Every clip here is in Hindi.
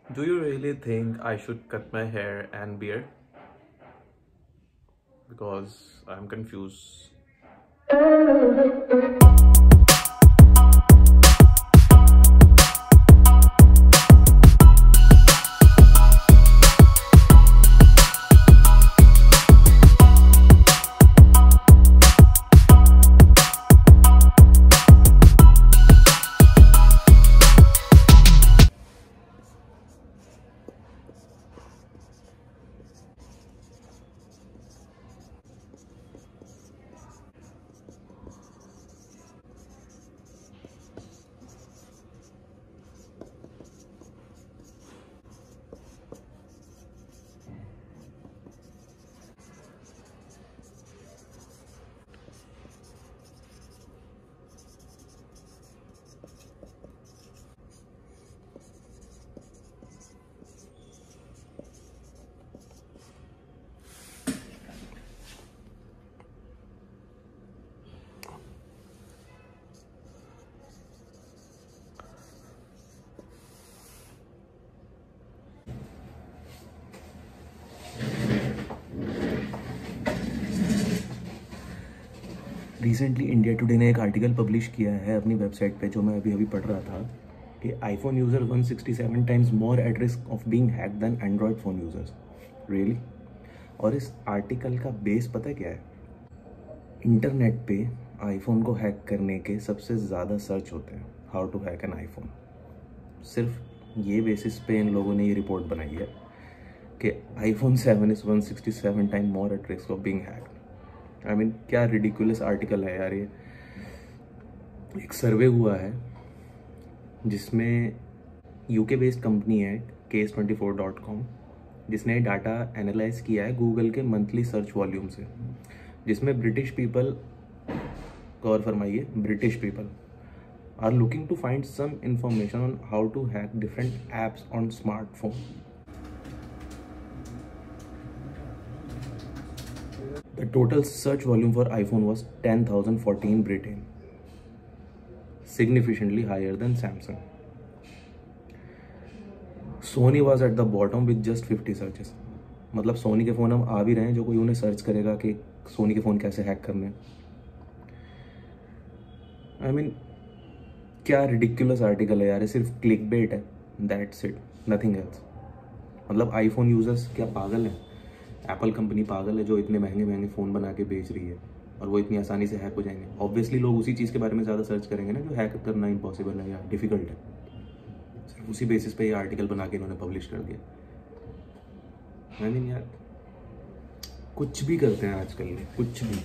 Do you really think I should cut my hair and beard? Because I'm confused. Recently India Today ने एक आर्टिकल पब्लिश किया है अपनी वेबसाइट पे, जो मैं अभी अभी पढ़ रहा था कि iPhone user 167 times more at risk of being hacked than android phone users. Really? और इस आर्टिकल का बेस पता क्या है? इंटरनेट पे आईफोन को हैक करने के सबसे ज़्यादा सर्च होते हैं, how to hack an iPhone. सिर्फ ये बेसिस पे इन लोगों ने ये रिपोर्ट बनाई है कि iPhone 7 is 167 time more at risk of being hacked. I mean, क्या रिडिकुलस आर्टिकल है यार ये। एक सर्वे हुआ है जिसमें यूके बेस्ड कंपनी है case24.com, जिसने डाटा एनालाइज किया है गूगल के मंथली सर्च वॉल्यूम से, जिसमें ब्रिटिश पीपल, गौर फरमाइए, British people are looking to find some information on how to hack different apps on smartphone. The total search volume for iPhone was 10,014 Britain, significantly higher than Samsung. Sony was at the bottom with just 50 searches. मतलब सोनी के फ़ोन हम आ भी रहे हैं, जो कोई उन्हें सर्च करेगा कि सोनी के फ़ोन कैसे हैक करने हैं। आई मीन, क्या रिडिकुलस आर्टिकल है यार, ये सिर्फ क्लिक बेट है, दैट्स इट, नथिंग एल्स। मतलब आईफोन यूज़र्स क्या पागल हैं? एप्पल कंपनी पागल है जो इतने महंगे महंगे फ़ोन बना के बेच रही है और वो इतनी आसानी से हैक हो जाएंगे? ऑब्वियसली लोग उसी चीज़ के बारे में ज़्यादा सर्च करेंगे ना जो हैक करना इम्पॉसिबल है या डिफ़िकल्ट है। सिर्फ उसी बेसिस पे ये आर्टिकल बना के इन्होंने पब्लिश कर दिया। आई मीन यार, कुछ भी करते हैं आजकल ये, कुछ भी।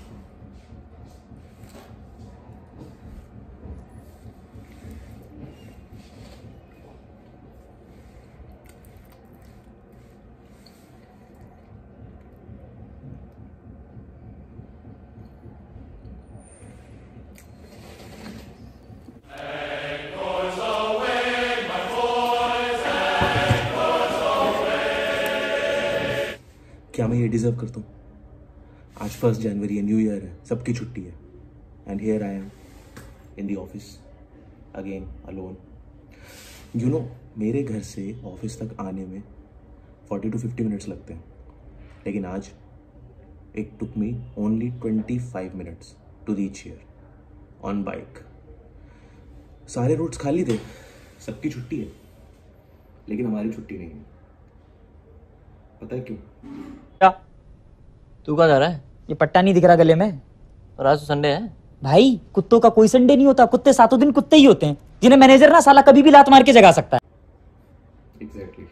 क्या मैं ये डिज़र्व करता हूँ? आज 1 जनवरी है, न्यू ईयर है, सबकी छुट्टी है, and here I am in the office again alone. You know, मेरे घर से ऑफिस तक आने में 40 to 50 मिनट्स लगते हैं, लेकिन आज it took me only 25 minutes to reach here on bike. सारे रोड्स खाली थे, सबकी छुट्टी है, लेकिन हमारी छुट्टी नहीं है। पता है क्यों? क्या? तू कहाँ जा रहा है? ये पट्टा नहीं दिख रहा गले में? और आज तो संडे है भाई। कुत्तों का कोई संडे नहीं होता, कुत्ते सातों दिन कुत्ते ही होते हैं, जिन्हें मैनेजर ना साला कभी भी लात मार के जगा सकता है। Exactly.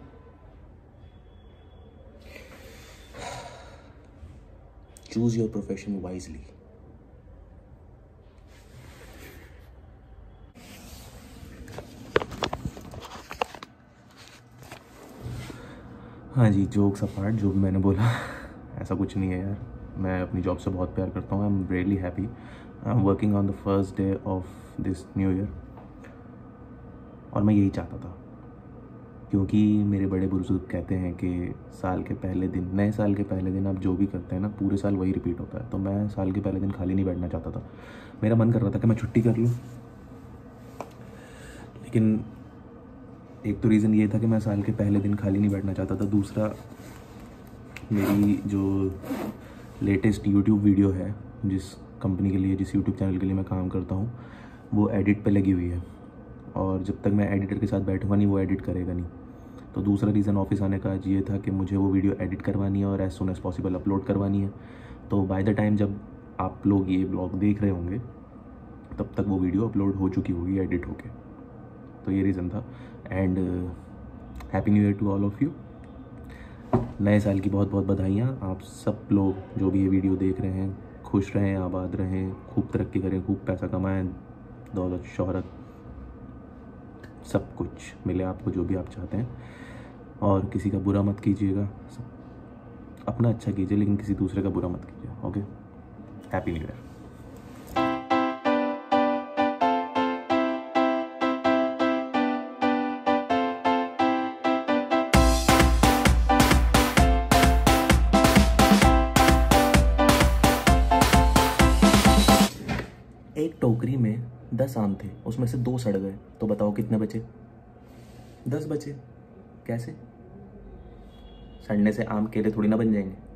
Choose your profession wisely. हाँ जी, जोक्स अपार्ट, जो भी मैंने बोला ऐसा कुछ नहीं है यार। मैं अपनी जॉब से बहुत प्यार करता हूँ। I am really happy. I am working on the first day of this new year, और मैं यही चाहता था, क्योंकि मेरे बड़े बुजुर्ग कहते हैं कि साल के पहले दिन, नए साल के पहले दिन आप जो भी करते हैं ना, पूरे साल वही रिपीट होता है। तो मैं साल के पहले दिन खाली नहीं बैठना चाहता था। मेरा मन कर रहा था कि मैं छुट्टी कर लूँ, लेकिन एक तो रीज़न ये था कि मैं साल के पहले दिन खाली नहीं बैठना चाहता था। दूसरा, मेरी जो लेटेस्ट यूट्यूब वीडियो है, जिस कंपनी के लिए, जिस यूट्यूब चैनल के लिए मैं काम करता हूँ, वो एडिट पे लगी हुई है, और जब तक मैं एडिटर के साथ बैठूंगा नहीं, वो एडिट करेगा नहीं। तो दूसरा रीज़न ऑफिस आने का ये था कि मुझे वो वीडियो एडिट करवानी है और as soon as possible upload करवानी है। तो बाय द टाइम जब आप लोग ये ब्लॉग देख रहे होंगे, तब तक वो वीडियो अपलोड हो चुकी होगी एडिट होके। तो ये रीज़न था। And happy new year to all of you. नए साल की बहुत बहुत बधाइयाँ। आप सब लोग जो भी ये वीडियो देख रहे हैं, खुश रहें, आबाद रहें, खूब तरक्की करें, खूब पैसा कमाएं, दौलत शोहरत सब कुछ मिले आपको, जो भी आप चाहते हैं। और किसी का बुरा मत कीजिएगा, अपना अच्छा कीजिए, लेकिन किसी दूसरे का बुरा मत कीजिए। Okay, happy new year. एक टोकरी में 10 आम थे, उसमें से 2 सड़ गए, तो बताओ कितने बचे? 10 बचे। कैसे? सड़ने से आम केले थोड़ी ना बन जाएंगे।